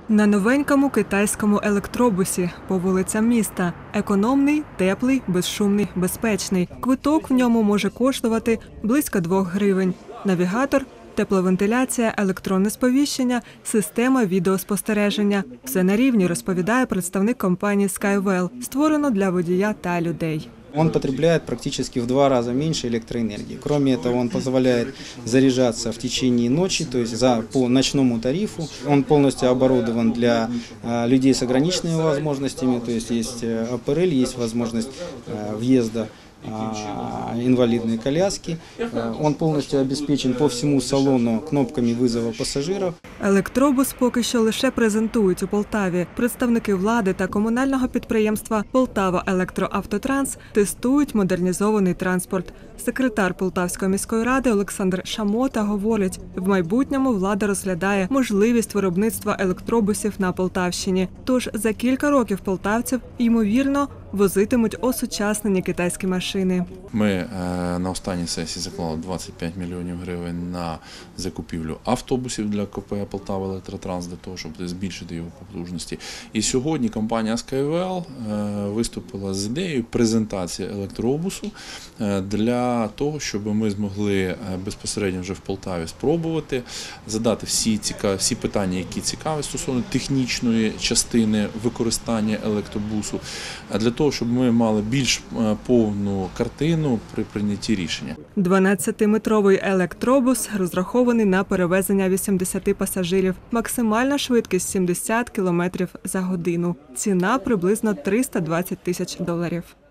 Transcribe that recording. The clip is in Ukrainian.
На новенькому китайському електробусі по вулицям міста. Економний, теплий, безшумний, безпечний. Квиток в ньому може коштувати близько 2 гривень. Навігатор, тепловентиляція, електронне сповіщення, система відеоспостереження. Все на рівні, розповідає представник компанії Skywell. Створено для водія та людей. Он потребляет практически в 2 раза меньше электроэнергии. Кроме этого, он позволяет заряжаться в течение ночи, то есть по ночному тарифу. Он полностью оборудован для людей с ограниченными возможностями, то есть есть АПРЛ, есть возможность въезда инвалидной коляски. Он полностью обеспечен по всему салону кнопками вызова пассажиров. Електробус поки що лише презентують у Полтаві. Представники влади та комунального підприємства «Полтава Електроавтотранс» тестують модернізований транспорт. Секретар Полтавської міської ради Олександр Шамота говорить, в майбутньому влада розглядає можливість виробництва електробусів на Полтавщині. Тож за кілька років полтавців, ймовірно, возитимуть осучаснені китайські машини. Ми на останній сесії заклали 25 мільйонів гривень на закупівлю автобусів для КП «Полтава Електротранс» для того, щоб збільшити його потужності. І сьогодні компанія Skywell виступила з ідеєю презентації електробусу для того, щоб ми змогли безпосередньо вже в Полтаві спробувати задати всі питання, які цікаві стосовно технічної частини використання електробусу, для того, щоб ми мали більш повну картину при прийнятті рішення. 12-метровий електробус розрахований на перевезення 80 пасажирів. Максимальна швидкість – 70 км за годину. Ціна – приблизно $320 тисяч.